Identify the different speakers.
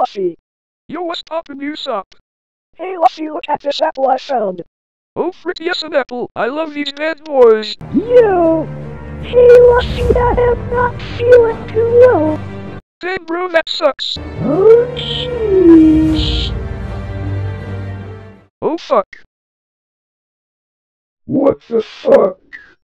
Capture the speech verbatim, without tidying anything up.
Speaker 1: Luffy.
Speaker 2: Yo, what's poppin' you up?
Speaker 1: Hey Luffy, look at this apple I found.
Speaker 2: Oh frick yes, an apple. I love these bad boys.
Speaker 1: Yo! Hey Luffy, I am not feeling too well.
Speaker 2: Dang bro, that sucks.
Speaker 1: Oh jeez.
Speaker 2: Oh fuck.
Speaker 1: What the fuck?